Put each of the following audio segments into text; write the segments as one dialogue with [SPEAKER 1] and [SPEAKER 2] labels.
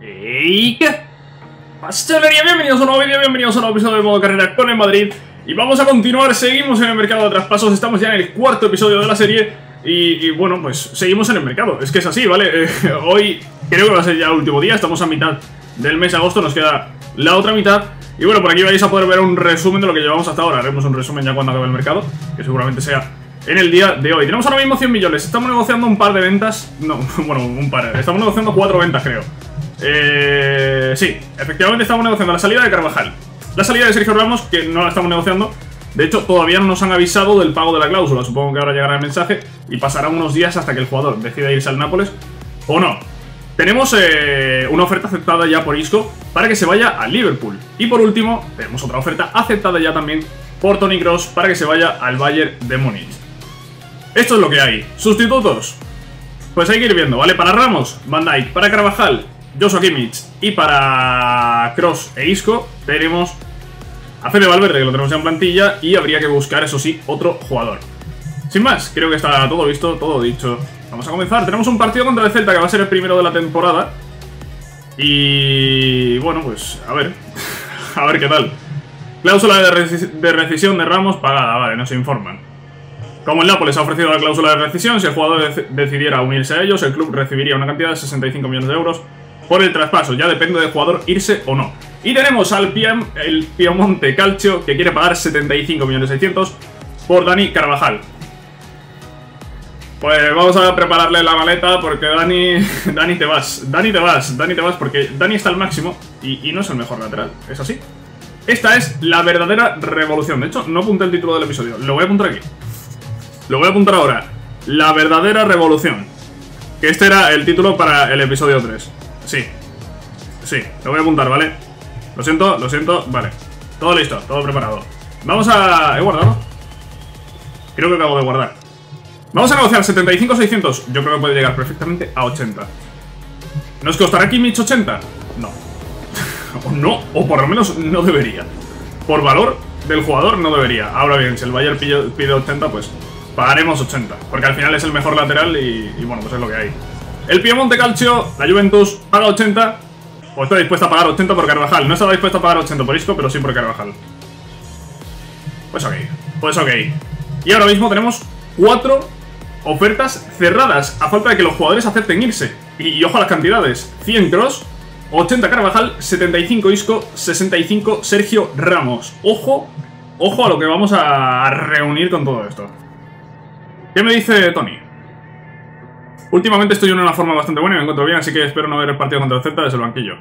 [SPEAKER 1] ¿Y qué? Pastelería, bienvenidos a un nuevo vídeo, bienvenidos a un nuevo episodio de Modo Carrera con el Madrid. Y vamos a continuar, seguimos en el mercado de traspasos, estamos ya en el cuarto episodio de la serie. Y bueno, pues seguimos en el mercado, es que es así, ¿vale? Hoy creo que va a ser ya el último día, estamos a mitad del mes de agosto, nos queda la otra mitad. Y bueno, por aquí vais a poder ver un resumen de lo que llevamos hasta ahora. Haremos un resumen ya cuando acabe el mercado, que seguramente sea en el día de hoy. Tenemos ahora mismo 100 millones, estamos negociando un par de ventas. No, bueno, un par, estamos negociando 4 ventas, creo. Sí, efectivamente estamos negociando la salida de Carvajal, la salida de Sergio Ramos, que no la estamos negociando. De hecho, todavía no nos han avisado del pago de la cláusula. Supongo que ahora llegará el mensaje y pasarán unos días hasta que el jugador decida irse al Nápoles o no. Tenemos una oferta aceptada ya por Isco para que se vaya al Liverpool. Y por último, tenemos otra oferta aceptada ya también por Toni Kroos para que se vaya al Bayern de Múnich. Esto es lo que hay. ¿Sustitutos? Pues hay que ir viendo, ¿vale? Para Ramos, Van Dijk. Para Carvajal, Joshua Kimmich. Y para Kroos e Isco tenemos a Fede Valverde, que lo tenemos ya en plantilla. Y habría que buscar, eso sí, otro jugador. Sin más, creo que está todo visto, todo dicho. Vamos a comenzar. Tenemos un partido contra el Celta que va a ser el primero de la temporada. Y bueno, pues a ver. A ver qué tal. Cláusula de rescisión de Ramos pagada, vale, nos informan. Como el Nápoles ha ofrecido la cláusula de rescisión, si el jugador decidiera unirse a ellos, el club recibiría una cantidad de 65 millones de euros por el traspaso. Ya depende del jugador irse o no. Y tenemos al el Piemonte Calcio, que quiere pagar 75.600.000 por Dani Carvajal. Pues vamos a prepararle la maleta porque Dani te vas porque Dani está al máximo y no es el mejor lateral, es así. Esta es la verdadera revolución. De hecho, no apunté el título del episodio, lo voy a apuntar aquí. Lo voy a apuntar ahora. La verdadera revolución. Que este era el título para el episodio 3. Sí, lo voy a apuntar, ¿vale? Lo siento, vale. Todo listo, todo preparado. Vamos a... ¿He guardado? Creo que acabo de guardar. Vamos a negociar 75.600. Yo creo que puede llegar perfectamente a 80. ¿Nos costará Kimmich 80? No. No, o por lo menos no debería. Por valor del jugador no debería. Ahora bien, si el Bayern pide 80, pues pagaremos 80. Porque al final es el mejor lateral y bueno, pues es lo que hay. El Piemonte Calcio, la Juventus, paga 80. O está dispuesta a pagar 80 por Carvajal. No estaba dispuesta a pagar 80 por Isco, pero sí por Carvajal. Pues ok. Y ahora mismo tenemos 4 ofertas cerradas, a falta de que los jugadores acepten irse. Y ojo a las cantidades: 100 Kroos, 80 Carvajal, 75 Isco, 65 Sergio Ramos. Ojo a lo que vamos a reunir con todo esto. ¿Qué me dice Tony? Últimamente estoy en una forma bastante buena y me encuentro bien, así que espero no ver el partido contra el Celta desde el banquillo.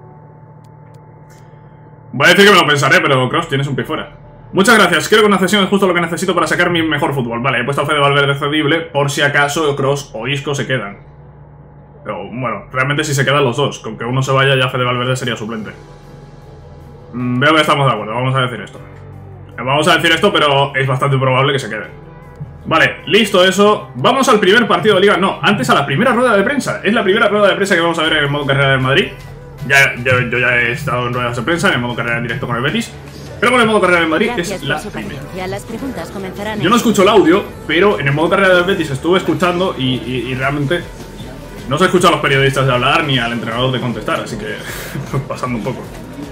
[SPEAKER 1] Voy a decir que me lo pensaré, pero Kroos, tienes un pie fuera. Muchas gracias, creo que una cesión es justo lo que necesito para sacar mi mejor fútbol. Vale, he puesto a Fede Valverde cedible por si acaso Kroos o Isco se quedan. Pero bueno, realmente si se quedan los dos, con que uno se vaya ya Fede Valverde sería suplente. Veo que estamos de acuerdo, vamos a decir esto. Vamos a decir esto, pero es bastante probable que se quede. Vale, listo eso. Vamos al primer partido de Liga. No, antes a la primera rueda de prensa. Es la primera rueda de prensa que vamos a ver en el modo carrera del Madrid. Yo ya he estado en ruedas de prensa, en el modo carrera en directo con el Betis. Pero con el modo carrera del Madrid es la primera.
[SPEAKER 2] Las preguntas comenzarán.
[SPEAKER 1] Yo no escucho el audio, pero en el modo carrera del Betis estuve escuchando y realmente no se escucha a los periodistas de hablar ni al entrenador de contestar, así que pasando un poco.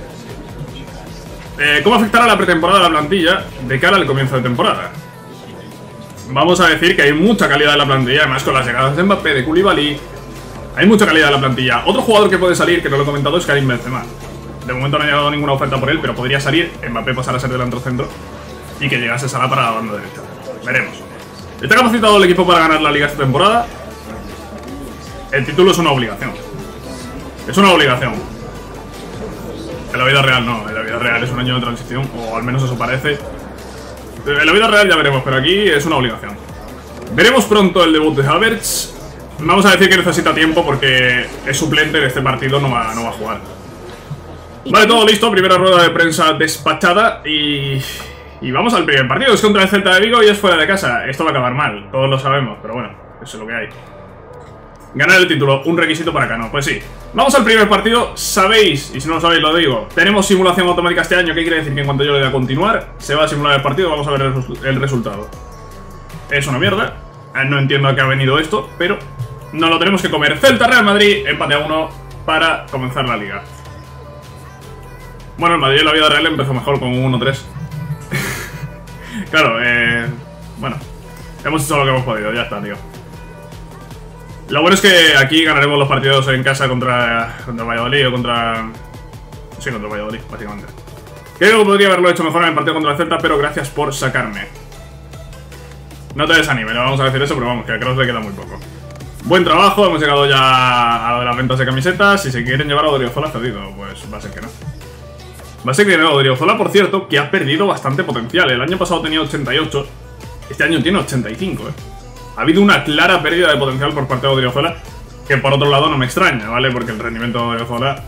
[SPEAKER 1] ¿Cómo afectará la pretemporada a la plantilla de cara al comienzo de temporada? Vamos a decir que hay mucha calidad en la plantilla, además con las llegadas de Mbappé, de Koulibaly. Hay mucha calidad en la plantilla. Otro jugador que puede salir, que no lo he comentado, es Karim Benzema. De momento no ha llegado ninguna oferta por él, pero podría salir, Mbappé pasar a ser delantero centro y que llegase Salah para la banda derecha. Veremos. ¿Está capacitado el equipo para ganar la Liga esta temporada? El título es una obligación. Es una obligación. En la vida real no, en la vida real es un año de transición, o al menos eso parece. En la vida real ya veremos, pero aquí es una obligación. Veremos pronto el debut de Havertz. Vamos a decir que necesita tiempo porque es suplente en este partido, no va a jugar. Vale, todo listo, primera rueda de prensa despachada y vamos al primer partido. Es contra el Celta de Vigo y es fuera de casa. Esto va a acabar mal, todos lo sabemos, pero bueno, eso es lo que hay. Ganar el título, un requisito para Cano, pues sí. Vamos al primer partido, sabéis, y si no lo sabéis lo digo, tenemos simulación automática este año. ¿Qué quiere decir? Que en cuanto yo le dé a continuar, se va a simular el partido, vamos a ver el resultado. Es una mierda, no entiendo a qué ha venido esto, pero no lo tenemos que comer. Celta Real Madrid, empate a 1. para comenzar la liga. Bueno, el Madrid en la vida real empezó mejor con un 1-3. Claro, bueno, hemos hecho lo que hemos podido, ya está, tío. Lo bueno es que aquí ganaremos los partidos en casa contra Valladolid o contra... Sí, contra Valladolid, básicamente. Creo que podría haberlo hecho mejor en el partido contra el Celta, pero gracias por sacarme. No te desanimes, le vamos a decir eso, pero vamos, que a Kroos le queda muy poco. Buen trabajo, hemos llegado ya a lo de las ventas de camisetas. Si se quieren llevar a Odriozola cedido, pues va a ser que no. Va a ser que no. Odriozola, por cierto, que ha perdido bastante potencial. El año pasado tenía 88, este año tiene 85, Ha habido una clara pérdida de potencial por parte de Odriozola, que por otro lado no me extraña, ¿vale? Porque el rendimiento de Odriozola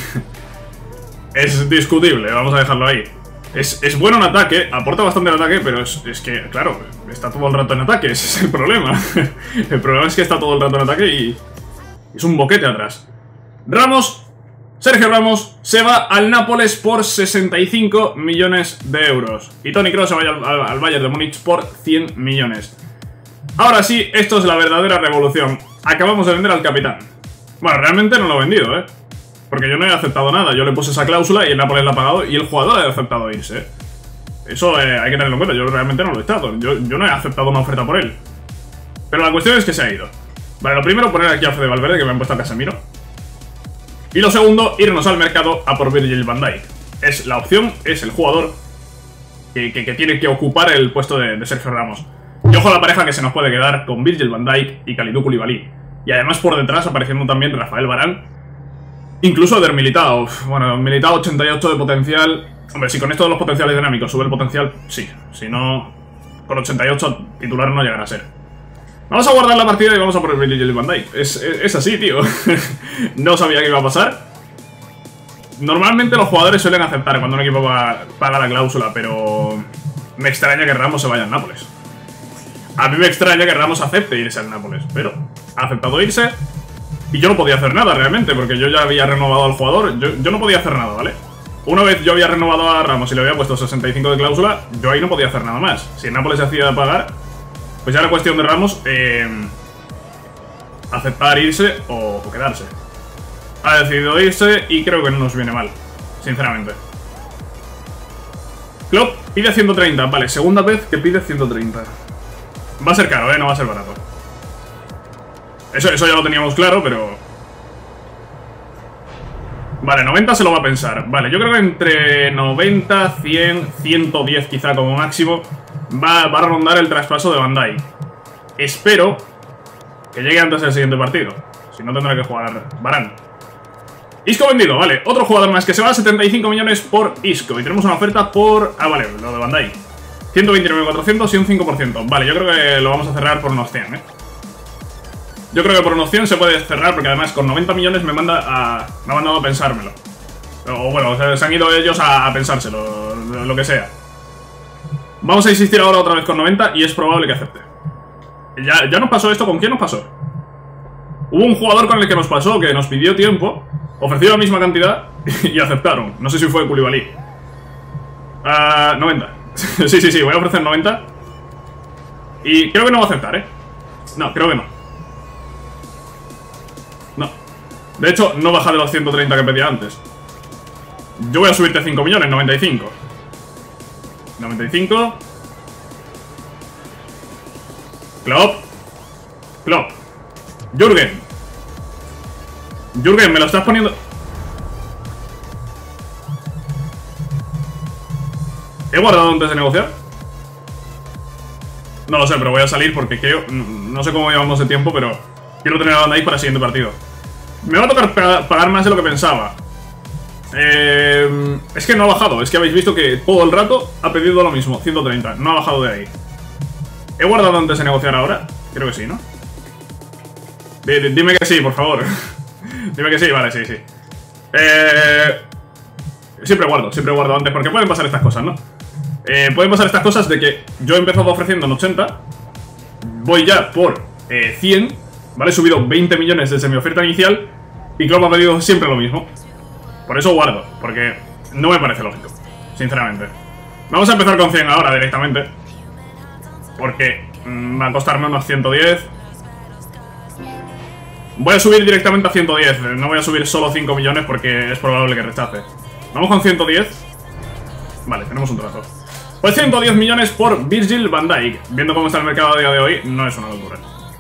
[SPEAKER 1] es discutible, vamos a dejarlo ahí. Es bueno en ataque, aporta bastante en ataque, pero es que, claro, está todo el rato en ataque, ese es el problema. El problema es que está todo el rato en ataque y es un boquete atrás. Sergio Ramos se va al Nápoles por 65 millones de euros. Y Toni Kroos se va al Bayern de Múnich por 100 millones. Ahora sí, esto es la verdadera revolución. Acabamos de vender al capitán. Bueno, realmente no lo he vendido, porque yo no he aceptado nada. Yo le puse esa cláusula y el Nápoles la ha pagado y el jugador ha aceptado irse. Eso hay que tenerlo en cuenta. Yo realmente no lo he estado. Yo no he aceptado una oferta por él. Pero la cuestión es que se ha ido. Vale, lo primero, poner aquí a Fede Valverde, que me han puesto a Casemiro. Y lo segundo, irnos al mercado a por Virgil van Dijk. Es la opción, es el jugador que tiene que ocupar el puesto de Sergio Ramos. Y ojo a la pareja que se nos puede quedar con Virgil van Dijk y Kalidou Koulibaly. Y además por detrás apareciendo también Rafael Varane. Incluso Eder Militao. Bueno, Militao 88 de potencial. Hombre, si con esto de los potenciales dinámicos sube el potencial, sí. Si no, con 88 titular no llegará a ser. Vamos a guardar la partida y vamos a por el Virgil van Dijk. Es así, tío. No sabía que iba a pasar. Normalmente los jugadores suelen aceptar cuando un equipo paga la cláusula, pero me extraña que Ramos se vaya al Nápoles. A mí me extraña que Ramos acepte irse al Nápoles, pero ha aceptado irse. Y yo no podía hacer nada realmente, porque yo ya había renovado al jugador. Yo no podía hacer nada, ¿vale? Una vez yo había renovado a Ramos y le había puesto 65 de cláusula, yo ahí no podía hacer nada más. Si el Nápoles se hacía pagar, pues ya era cuestión de Ramos aceptar irse o quedarse. Ha decidido irse y creo que no nos viene mal, sinceramente. Klopp pide 130, vale, segunda vez que pide 130. Va a ser caro, no va a ser barato. Eso ya lo teníamos claro, pero... Vale, 90 se lo va a pensar. Vale, yo creo que entre 90, 100, 110 quizá como máximo va a rondar el traspaso de Van Dijk. Espero que llegue antes del siguiente partido. Si no tendrá que jugar Varane. Isco vendido, vale. Otro jugador más que se va a 75 millones por Isco. Y tenemos una oferta por... Ah, vale, lo de Van Dijk. 129.400 y un 5%. Vale, yo creo que lo vamos a cerrar por unos 100, Yo creo que por unos 100 se puede cerrar, porque además con 90 millones me ha mandado a pensármelo. O bueno, se han ido ellos a pensárselo, lo que sea. Vamos a insistir ahora otra vez con 90 y es probable que acepte. Ya nos pasó esto, ¿con quién nos pasó? Hubo un jugador con el que nos pasó, que nos pidió tiempo, ofreció la misma cantidad y aceptaron. No sé si fue Koulibaly. 90. Sí, voy a ofrecer 90. Y creo que no va a aceptar, No, creo que no. No. De hecho, no baja de los 130 que pedía antes. Yo voy a subirte 5 millones, 95. 95. Klopp. Jürgen, me lo estás poniendo... ¿He guardado antes de negociar? No lo sé, pero voy a salir porque creo... No sé cómo llevamos de tiempo, pero quiero tener a Van Dijk para el siguiente partido. Me va a tocar pagar más de lo que pensaba. Es que no ha bajado. Es que habéis visto que todo el rato ha pedido lo mismo, 130. No ha bajado de ahí. ¿He guardado antes de negociar ahora? Creo que sí, ¿no? Dime que sí, por favor. Dime que sí, vale, sí. Siempre guardo antes, porque pueden pasar estas cosas, ¿no? Pueden pasar estas cosas de que yo he empezado ofreciendo en 80, voy ya por 100, ¿vale? He subido 20 millones desde mi oferta inicial y Klopp ha pedido siempre lo mismo. Por eso guardo, porque no me parece lógico, sinceramente. Vamos a empezar con 100 ahora directamente, porque va a costarme unos 110. Voy a subir directamente a 110. No voy a subir solo 5 millones porque es probable que rechace. Vamos con 110. Vale, tenemos un trato. Pues 110 millones por Virgil van Dijk. Viendo cómo está el mercado a día de hoy, no es una locura.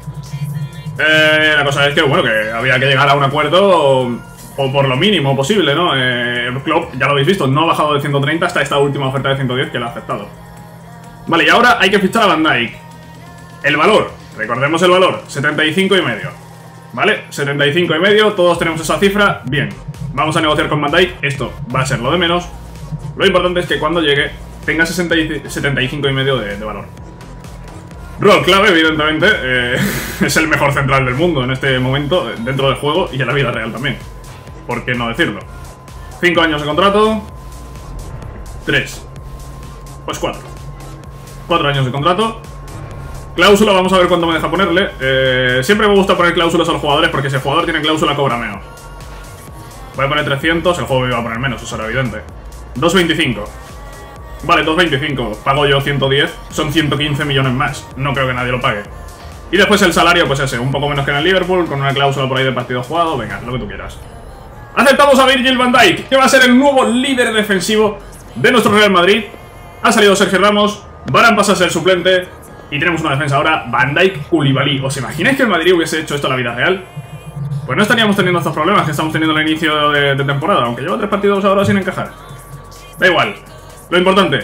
[SPEAKER 1] La cosa es que, bueno, que había que llegar a un acuerdo o por lo mínimo posible, ¿no? Klopp, ya lo habéis visto, no ha bajado de 130 hasta esta última oferta de 110 que la ha aceptado. Vale, y ahora hay que fichar a Van Dijk. El valor, recordemos el valor, 75,5. ¿Vale? 75,5, todos tenemos esa cifra. Bien, vamos a negociar con Van Dijk. Esto va a ser lo de menos. Lo importante es que cuando llegue tenga 75,5 de valor. Rol clave, evidentemente. Es el mejor central del mundo en este momento, dentro del juego y en la vida real también. ¿Por qué no decirlo? 5 años de contrato. 3. Pues 4. 4 años de contrato. Cláusula, vamos a ver cuánto me deja ponerle. Siempre me gusta poner cláusulas a los jugadores porque si el jugador tiene cláusula cobra menos. Voy a poner 300, el juego me iba a poner menos, eso era evidente. 2,25. Vale, 2,25. Pago yo 110, son 115 millones más. No creo que nadie lo pague. Y después el salario, pues ese, un poco menos que en el Liverpool, con una cláusula por ahí de partido jugado. Venga, lo que tú quieras. Aceptamos a Virgil van Dijk, que va a ser el nuevo líder defensivo de nuestro Real Madrid. Ha salido Sergio Ramos, Varane pasa a ser suplente. Y tenemos una defensa ahora, Van Dijk, Koulibaly. ¿Os imagináis que el Madrid hubiese hecho esto en la vida real? Pues no estaríamos teniendo estos problemas que estamos teniendo al inicio de temporada, aunque lleva 3 partidos ahora sin encajar. Da igual. Lo importante.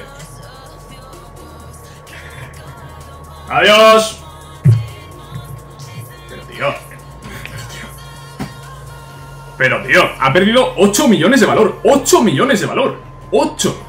[SPEAKER 1] ¡Adiós! Pero tío, ha perdido 8 millones de valor. 8 millones de valor. 8.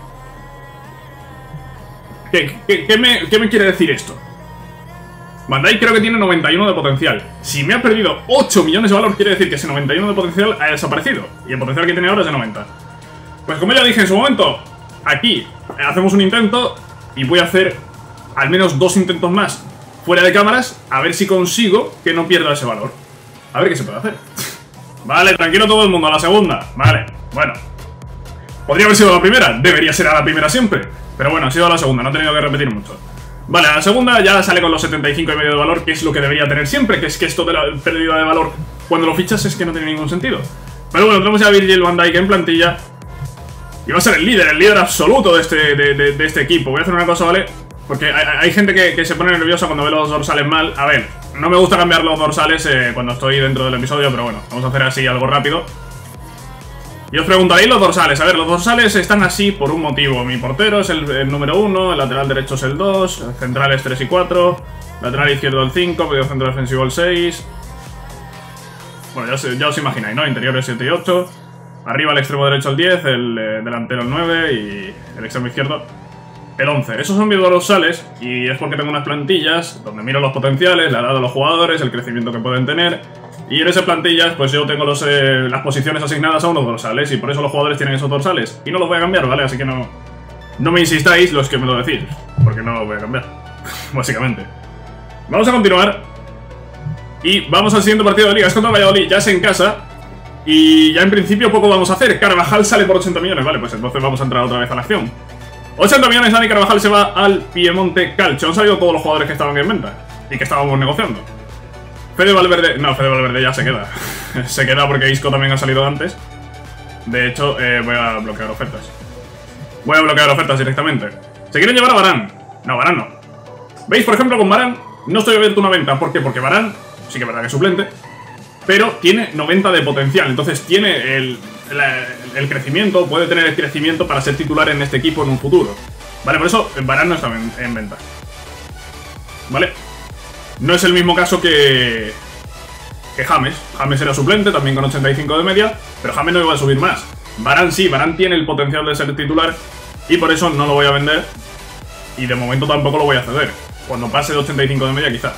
[SPEAKER 1] ¿Qué me quiere decir esto? Van Dijk creo que tiene 91 de potencial. Si me ha perdido 8 millones de valor, quiere decir que ese 91 de potencial ha desaparecido. Y el potencial que tiene ahora es de 90. Pues como ya dije en su momento, aquí hacemos un intento y voy a hacer al menos 2 intentos más fuera de cámaras, a ver si consigo que no pierda ese valor. A ver qué se puede hacer. Vale, tranquilo todo el mundo, a la segunda. Vale, bueno. Podría haber sido la primera, debería ser a la primera siempre. Pero bueno, ha sido a la segunda, no he tenido que repetir mucho. Vale, a la segunda ya sale con los 75,5 de valor, que es lo que debería tener siempre, que es que esto de la pérdida de valor cuando lo fichas es que no tiene ningún sentido. Pero bueno, tenemos ya a Virgil van Dijk en plantilla. Y va a ser el líder absoluto de este equipo. Voy a hacer una cosa, ¿vale? Porque hay gente que se pone nerviosa cuando ve los dorsales mal. A ver, no me gusta cambiar los dorsales cuando estoy dentro del episodio, pero bueno, vamos a hacer así algo rápido. Y os preguntaréis los dorsales. A ver, los dorsales están así por un motivo. Mi portero es el número 1, el lateral derecho es el 2, el central es 3 y 4, lateral izquierdo el 5, medio centro defensivo el 6. Bueno, ya os imagináis, ¿no? Interiores 7 y 8. Arriba el extremo derecho el 10, el delantero el 9 y el extremo izquierdo el 11. Esos son mis dorsales y es porque tengo unas plantillas donde miro los potenciales, la edad de los jugadores, el crecimiento que pueden tener. Y en esas plantillas pues yo tengo las posiciones asignadas a unos dorsales y por eso los jugadores tienen esos dorsales. Y no los voy a cambiar, ¿vale? Así que no me insistáis los que me lo decís, porque no los voy a cambiar, básicamente. Vamos a continuar y vamos al siguiente partido de liga. Es contra el Valladolid, ya es en casa. Y ya en principio poco vamos a hacer. Carvajal sale por 80 millones, vale, pues entonces vamos a entrar otra vez a la acción. 80 millones, Dani Carvajal se va al Piemonte Calcio. Han salido todos los jugadores que estaban en venta y que estábamos negociando. Fede Valverde, no, Fede Valverde ya se queda. Se queda porque Isco también ha salido antes. De hecho, voy a bloquear ofertas. Voy a bloquear ofertas directamente. ¿Se quieren llevar a Varane? No, Varane no. ¿Veis? Por ejemplo, con Varane no estoy abierto a una venta. ¿Por qué? Porque Varane, sí que es verdad que es suplente, pero tiene 90 de potencial. Entonces tiene el crecimiento, puede tener el crecimiento para ser titular en este equipo en un futuro. Vale, por eso Varane no está en venta. Vale. No es el mismo caso que James. James era suplente, también con 85 de media, pero James no iba a subir más. Varane sí, Varane tiene el potencial de ser titular y por eso no lo voy a vender. Y de momento tampoco lo voy a ceder. Cuando pase de 85 de media quizá.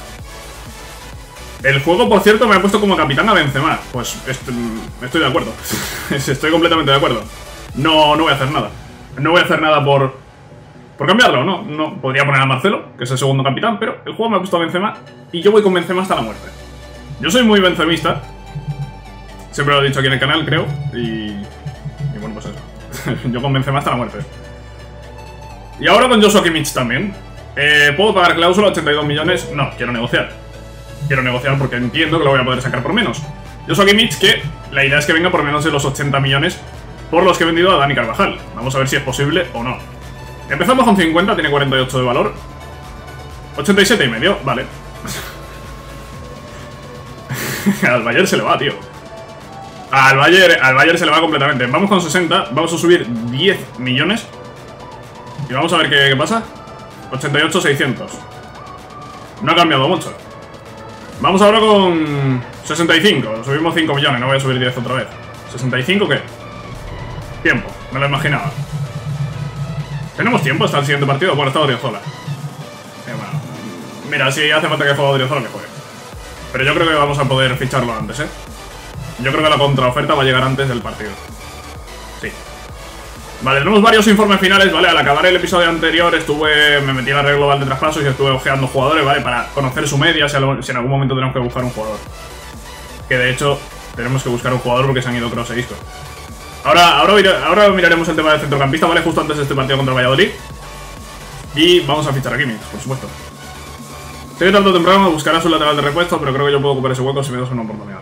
[SPEAKER 1] El juego, por cierto, me ha puesto como capitán a Benzema. Pues estoy de acuerdo. Estoy completamente de acuerdo. No voy a hacer nada. No voy a hacer nada por cambiarlo, no. Podría poner a Marcelo, que es el segundo capitán, pero el juego me ha puesto a Benzema y yo voy con Benzema hasta la muerte. Yo soy muy benzemista. Siempre lo he dicho aquí en el canal, creo. Y bueno, pues eso. Yo con Benzema hasta la muerte. Y ahora con Joshua Kimmich también. ¿Puedo pagar cláusula 82 millones? No, quiero negociar. quiero negociar porque entiendo que lo voy a poder sacar por menos. Joshua Kimmich, que la idea es que venga por menos de los 80 millones por los que he vendido a Dani Carvajal. Vamos a ver si es posible o no. Empezamos con 50, tiene 48 de valor. 87,5, vale. Al Bayern se le va, tío. Al Bayern se le va completamente. Vamos con 60, vamos a subir 10 millones. Y vamos a ver qué pasa. 88,600. No ha cambiado mucho. Vamos ahora con 65. Subimos 5 millones, no voy a subir 10 otra vez. ¿65 qué? Tiempo, me lo imaginaba. ¿Tenemos tiempo hasta el siguiente partido? Bueno, está Odriozola. Bueno, mira, si hace falta que juegue Odriozola, que juegue. Pero yo creo que vamos a poder ficharlo antes, ¿eh? Yo creo que la contraoferta va a llegar antes del partido. Sí. Vale, tenemos varios informes finales, ¿vale? Al acabar el episodio anterior me metí en la red global de traspasos y estuve ojeando jugadores, ¿vale? Para conocer su media, si en algún momento tenemos que buscar un jugador. Que de hecho, tenemos que buscar un jugador porque se han ido Kroos e Isco. Ahora miraremos el tema del centrocampista, ¿vale? Justo antes de este partido contra el Valladolid. Y vamos a fichar a Kimmich, por supuesto. Sé que tanto temprano buscarás un lateral de repuesto, pero creo que yo puedo ocupar ese hueco si me das una oportunidad.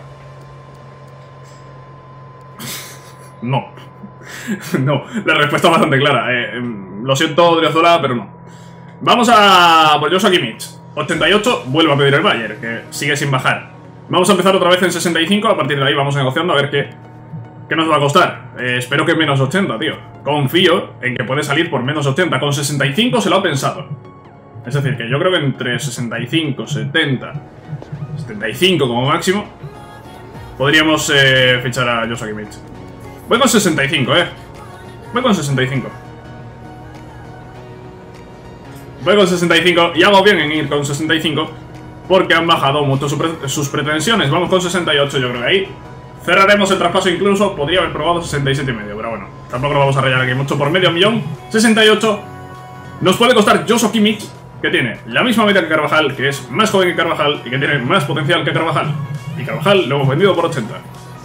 [SPEAKER 1] No. No, la respuesta es bastante clara. Lo siento, Odriozola, pero no. Vamos a por Joshua Kimmich. 88, vuelvo a pedir el Bayern, que sigue sin bajar. Vamos a empezar otra vez en 65, a partir de ahí vamos negociando a ver qué nos va a costar. Espero que menos 80, tío. Confío en que puede salir por menos 80. Con 65 se lo ha pensado. Es decir, que yo creo que entre 65, 70, 75 como máximo, podríamos fichar a Joshua Kimmich. Voy con 65, Voy con 65. Voy con 65 y hago bien en ir con 65 porque han bajado mucho sus pretensiones. Vamos con 68, yo creo que ahí cerraremos el traspaso. Incluso podría haber probado 67,5, pero bueno, tampoco lo vamos a rayar aquí mucho por medio millón. 68 nos puede costar Joshua Kimmich, que tiene la misma media que Carvajal, que es más joven que Carvajal y que tiene más potencial que Carvajal. Y Carvajal lo hemos vendido por 80.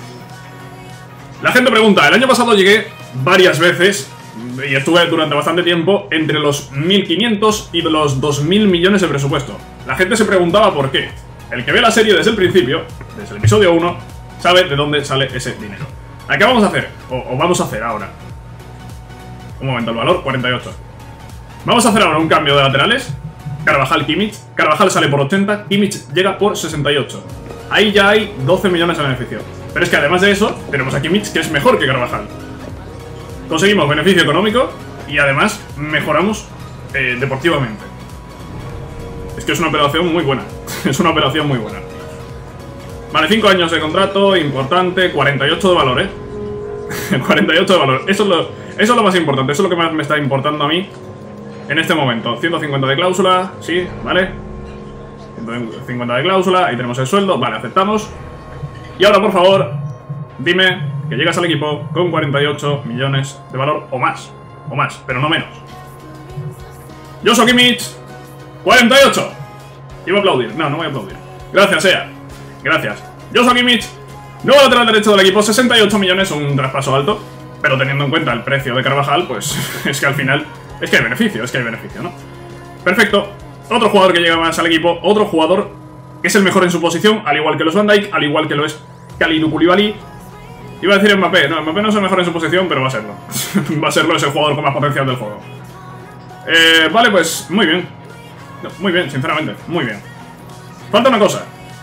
[SPEAKER 1] La gente pregunta, el año pasado llegué varias veces y estuve durante bastante tiempo entre los 1.500 y los 2.000 millones de presupuesto. La gente se preguntaba por qué. El que ve la serie desde el principio, desde el episodio 1, sabe de dónde sale ese dinero. ¿A qué vamos a hacer? O vamos a hacer ahora. Un momento, el valor 48. Vamos a hacer ahora un cambio de laterales. Carvajal, Kimmich. Carvajal sale por 80, Kimmich llega por 68. Ahí ya hay 12 millones de beneficio. Pero es que además de eso, tenemos a Kimmich, que es mejor que Carvajal. Conseguimos beneficio económico y además mejoramos deportivamente. Es que es una operación muy buena. Es una operación muy buena. Vale, 5 años de contrato, importante, 48 de valor, 48 de valor. Eso es lo más importante, eso es lo que más me está importando a mí en este momento. 150 de cláusula, sí, vale. 150 de cláusula, ahí tenemos el sueldo, vale, aceptamos. Y ahora, por favor, dime que llegas al equipo con 48 millones de valor o más, pero no menos. Joshua Kimmich, 48. Iba a aplaudir, no voy a aplaudir. Gracias, Ea. Gracias. Joshua Kimmich, nuevo lateral derecho del equipo, 68 millones, un traspaso alto. Pero teniendo en cuenta el precio de Carvajal, pues es que al final es que hay beneficio, ¿no? Perfecto. Otro jugador que llega más al equipo, otro jugador que es el mejor en su posición, al igual que los Van Dijk, al igual que lo es Kalidou Koulibaly. Iba a decir Mbappé, no, Mbappé no es el mejor en su posición, pero va a serlo. Va a serlo, es el jugador con más potencial del juego. Vale, pues muy bien. No, muy bien, sinceramente, muy bien. Falta una cosa,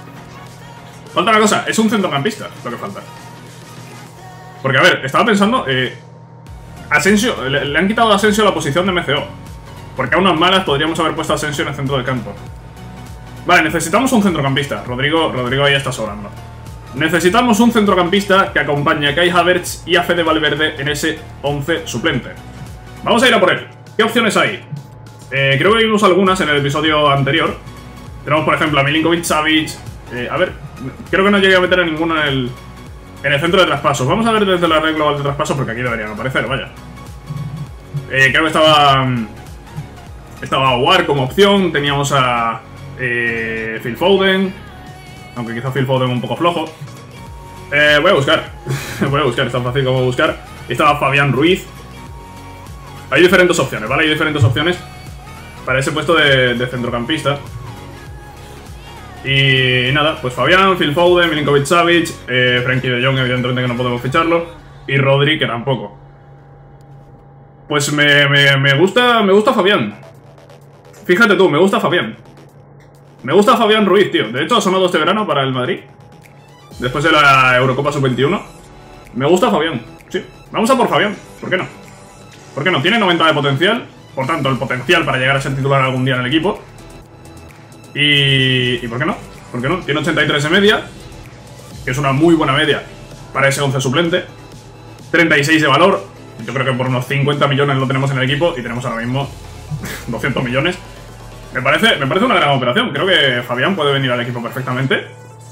[SPEAKER 1] es un centrocampista lo que falta. Porque a ver, estaba pensando, Asensio, le han quitado a Asensio la posición de MCO. Porque a unas malas podríamos haber puesto a Asensio en el centro del campo. Vale, necesitamos un centrocampista. Rodrigo ahí está sobrando. Necesitamos un centrocampista que acompañe a Kai Havertz y a Fede Valverde en ese 11 suplente. Vamos a ir a por él. ¿Qué opciones hay? Creo que vimos algunas en el episodio anterior. Tenemos, por ejemplo, a Milinkovic-Savic. A ver, creo que no llegué a meter a ninguno en el centro de traspasos. Vamos a ver desde la red global de traspasos porque aquí deberían aparecer, vaya. Creo que estaba War como opción. Teníamos a Phil Foden, aunque quizá Phil Foden un poco flojo. Voy a buscar. Es tan fácil como buscar. Estaba Fabián Ruiz. Hay diferentes opciones, ¿vale? Hay diferentes opciones para ese puesto de centrocampista. Y nada, pues Fabián, Phil Foden, Milinkovic-Savic, Frenkie de Jong, evidentemente que no podemos ficharlo, y Rodri, que tampoco. Pues me gusta Fabián. Fíjate tú, me gusta Fabián. Me gusta Fabián Ruiz, tío. De hecho, ha sonado este verano para el Madrid, después de la Eurocopa Sub-21. Me gusta Fabián, sí. Vamos a por Fabián, ¿por qué no? ¿Por qué no? Tiene 90 de potencial, por tanto, el potencial para llegar a ser titular algún día en el equipo. ¿Y por qué no? ¿Por qué no? Tiene 83 de media, que es una muy buena media para ese 11 suplente. 36 de valor. Yo creo que por unos 50 millones lo tenemos en el equipo y tenemos ahora mismo 200 millones. Me parece una gran operación. Creo que Fabián puede venir al equipo perfectamente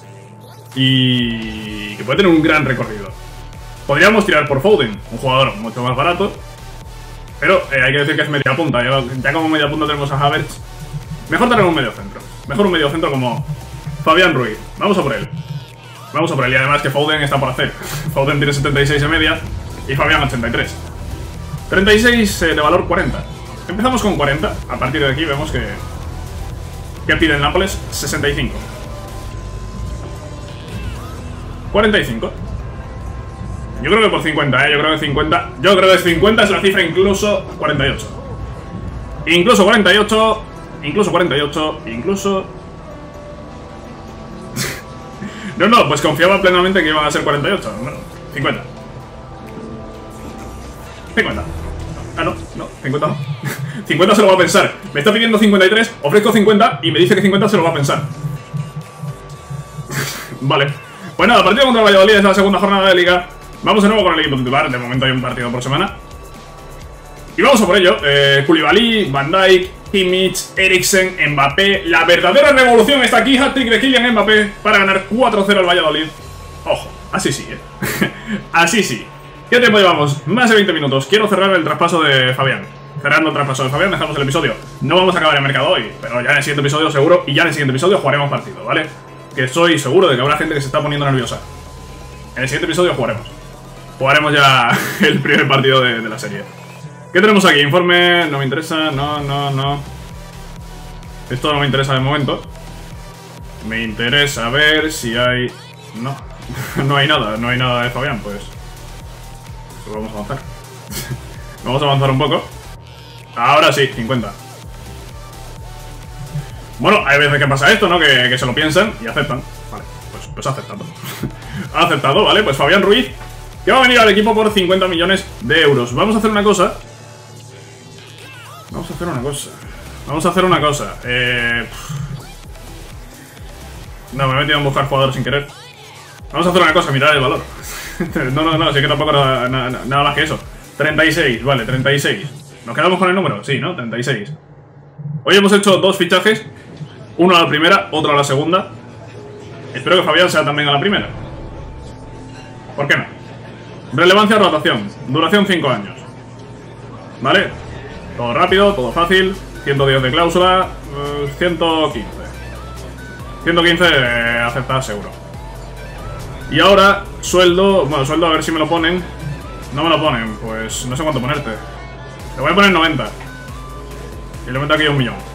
[SPEAKER 1] y que puede tener un gran recorrido. Podríamos tirar por Foden, un jugador mucho más barato, pero hay que decir que es media punta. Ya como media punta tenemos a Havertz. Mejor tener un medio centro. Mejor un medio centro como Fabián Ruiz. Vamos a por él. Vamos a por él. Y además que Foden está por hacer. Foden tiene 76 de media y Fabián 83. 36 de valor 40. Empezamos con 40. A partir de aquí vemos que pide el Nápoles 65. 45. Yo creo que por 50, yo creo que 50. Yo creo que 50 es la cifra, incluso 48. Incluso 48. Incluso 48. Incluso... No, pues confiaba plenamente que iban a ser 48. Bueno, 50. 50. Ah, no, 50 no. 50 se lo va a pensar. Me está pidiendo 53, ofrezco 50 y me dice que 50 se lo va a pensar. Vale. Pues nada, partido contra el Valladolid es la segunda jornada de Liga. Vamos de nuevo con el equipo titular. De momento hay un partido por semana. Y vamos a por ello. Koulibaly, Van Dijk, Kimmich, Eriksen, Mbappé. La verdadera revolución está aquí. Hat-trick de Kylian Mbappé para ganar 4-0 al Valladolid. Ojo, así sí, así sí. ¿Qué tiempo llevamos? Más de 20 minutos. Quiero cerrar el traspaso de Fabián. Cerrando el traspaso de Fabián, dejamos el episodio. No vamos a acabar el mercado hoy, pero ya en el siguiente episodio seguro. Y ya en el siguiente episodio jugaremos partido, ¿vale? Que estoy seguro de que habrá gente que se está poniendo nerviosa. En el siguiente episodio jugaremos. Jugaremos ya el primer partido de la serie. ¿Qué tenemos aquí? Informe, no me interesa, no. Esto no me interesa de momento. Me interesa ver si hay... No, no hay nada de Fabián, pues vamos a avanzar. Vamos a avanzar un poco. Ahora sí, 50. Bueno, hay veces que pasa esto, ¿no? Que se lo piensan y aceptan. Vale, pues ha aceptado. Ha aceptado, ¿vale? Pues Fabián Ruiz, que va a venir al equipo por 50 millones de euros. Vamos a hacer una cosa. No, me he metido en buscar jugadores sin querer. Vamos a hacer una cosa, mirar el valor. No, sí que tampoco nada más que eso. 36, vale, 36. ¿Nos quedamos con el número? Sí, ¿no? 36. Hoy hemos hecho dos fichajes. Uno a la primera, otro a la segunda. Espero que Fabián sea también a la primera. ¿Por qué no? Relevancia, rotación. Duración 5 años. ¿Vale? Todo rápido, todo fácil. 110 de cláusula. 115. 115 aceptar seguro. Y ahora, sueldo. Bueno, sueldo a ver si me lo ponen. No me lo ponen, pues no sé cuánto ponerte. Le voy a poner 90. Y le meto aquí 1 millón.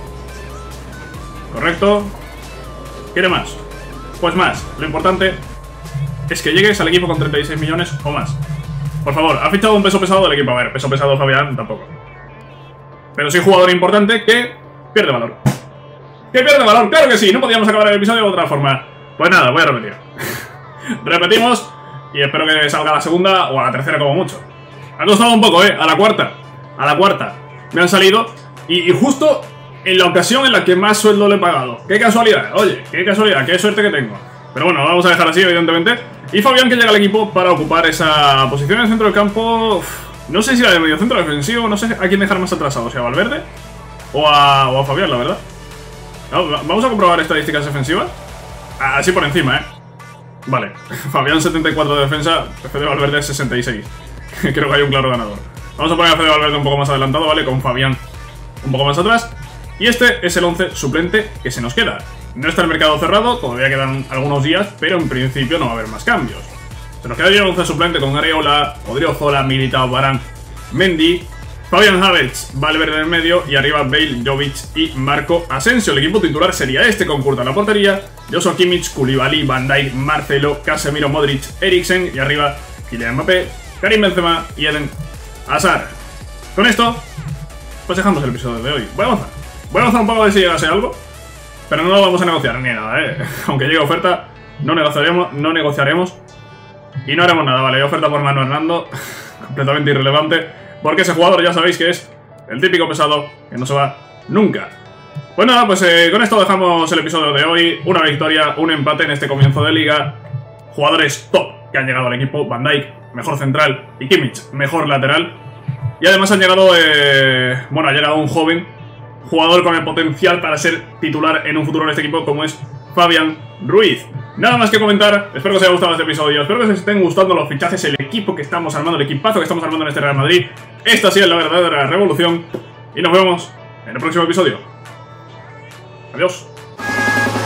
[SPEAKER 1] Correcto. ¿Quiere más? Pues más. Lo importante es que llegues al equipo con 36 millones o más. Por favor, ha fichado un peso pesado del equipo. A ver, peso pesado Fabián tampoco. Pero sí jugador importante que pierde valor. ¿Que pierde valor? ¡Claro que sí! No podíamos acabar el episodio de otra forma. Pues nada, voy a repetir. Repetimos y espero que salga a la segunda o a la tercera como mucho. Ha costado un poco, a la cuarta. A la cuarta. Me han salido y justo en la ocasión en la que más sueldo le he pagado. ¡Qué casualidad! Oye, qué casualidad, qué suerte que tengo. Pero bueno, lo vamos a dejar así, evidentemente. Y Fabián, que llega al equipo para ocupar esa posición en el centro del campo. No sé si la de medio centro defensivo, no sé a quién dejar más atrasado, si a Valverde o a Fabián, la verdad. No, vamos a comprobar estadísticas defensivas. Así por encima, Vale, Fabián 74 de defensa, Fede Valverde 66. Creo que hay un claro ganador. Vamos a poner a Fede Valverde un poco más adelantado, ¿vale? Con Fabián un poco más atrás. Y este es el 11 suplente que se nos queda. No está el mercado cerrado, todavía quedan algunos días, pero en principio no va a haber más cambios. Se nos queda ya el 11 suplente con Areola, Odriozola, Militao, Varane, Mendy, Fabián Havertz, Valverde en el medio y arriba Bale, Jovic y Marco Asensio. El equipo titular sería este, con Courtois en la portería, Joshua Kimmich, Koulibaly, Van Dijk, Marcelo, Casemiro, Modric, Eriksen y arriba Kylian Mbappé, Karim Benzema y Eden Hazard. Con esto, pues dejamos el episodio de hoy. Voy a avanzar un poco a ver si llegase algo, pero no lo vamos a negociar ni nada, Aunque llegue oferta, no negociaremos y no haremos nada, vale. Oferta por Manu Hernando, completamente irrelevante. Porque ese jugador ya sabéis que es el típico pesado que no se va nunca. Pues nada, pues con esto dejamos el episodio de hoy. Una victoria, un empate en este comienzo de liga. Jugadores top que han llegado al equipo. Van Dijk, mejor central, y Kimmich, mejor lateral. Y además han llegado, ha llegado un joven jugador con el potencial para ser titular en un futuro en este equipo, como es Fabián Ruiz. Nada más que comentar, espero que os haya gustado este episodio, espero que os estén gustando los fichajes, el equipo que estamos armando, el equipazo que estamos armando en este Real Madrid. Esta sí es la verdadera revolución y nos vemos en el próximo episodio. Adiós.